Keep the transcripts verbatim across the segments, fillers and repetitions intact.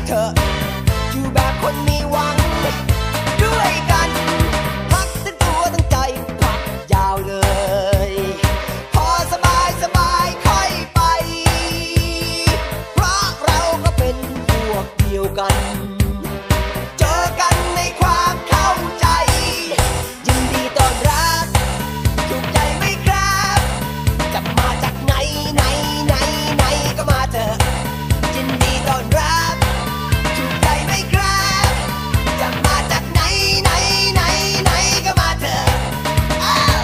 เถอะอยู่แบบคนมีหวังด้วยกันพักทั้งตัวทั้งใจพักยาวเลยพอสบายสบายค่อยไปเพราะเราก็เป็นพวกเดียวกันเจอกันในความเข้าใจยินดีต้อนรับถูกใจไหมครับจะมาจากไหนไหนไหนไหนก็มาเถอะยินดีต้อนรับถูกใจไหมครับจะมาจากไหนไหนไหนไหนก็มาเถอะอ้าว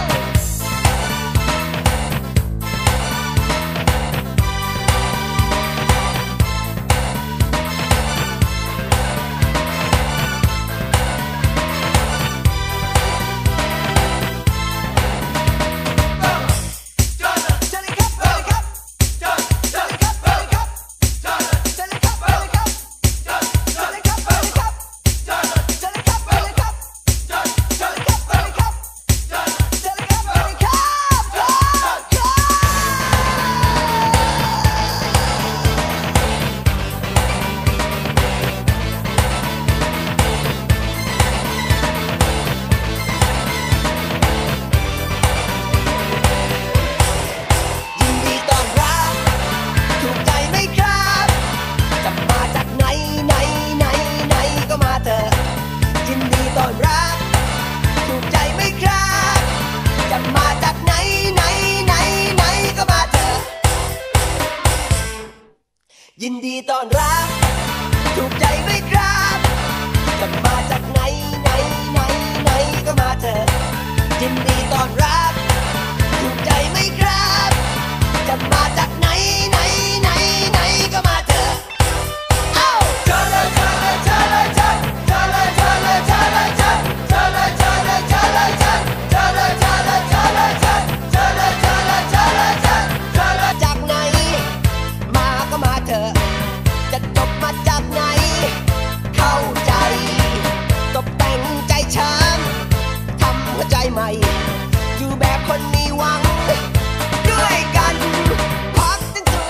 ยินดีต้อนรับถูกใจไหมครับจะมาจากไหนไหนไหนไหนก็มาเถอะยินดีต้อนรับถูกใจไหมครับจะมาจากไหนไหนไหนไหนก็มาเถอะเอ้าเชิญเลยเชิญเลยเชิญเลยเชิญเชิญเลยเชิญเลยเชิญเลยเชิญเชิญเลยเชิญเลยเชิญเลยเชิญเชิญเลยเชิญเลยเชิญเลยเชิญเชิญเลยเชิญเลยเชิญเลยเชิญเชิญเลยจากไหนมาก็มาเถอะจะจบมาจากไหนเข้าใจตกแต่งใจฉันทำหัวใจใหม่อยู่แบบคนมีหวังด้วยกันพักทั้งตัว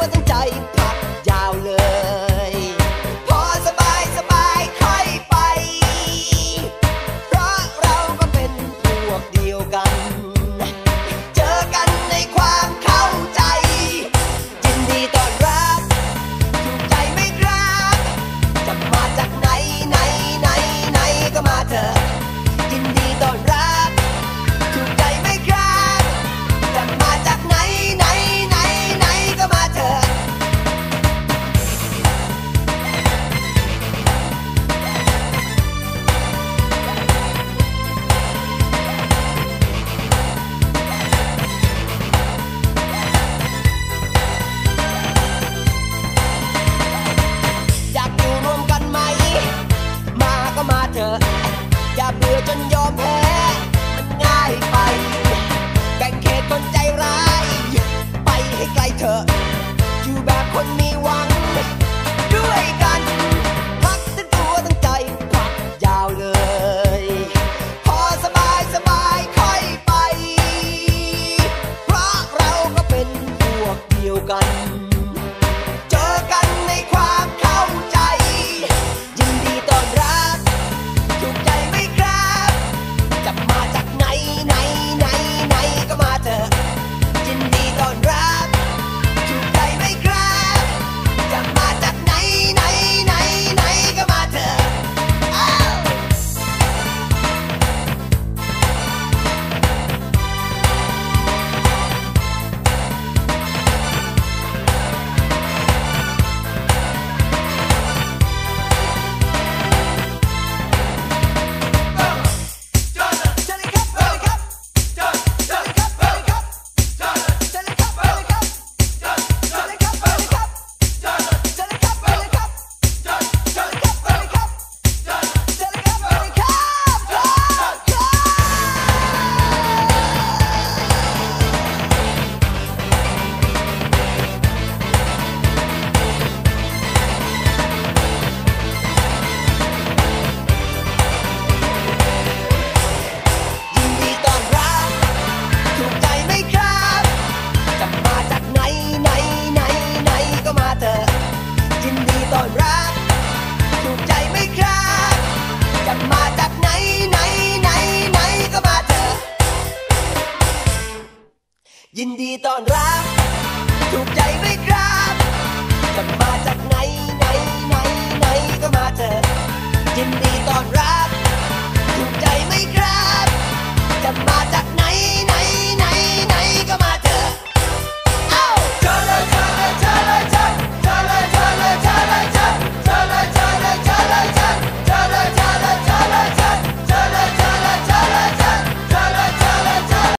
ยินดีต้อนรับถูกใจไหมครับจะมาจากไหน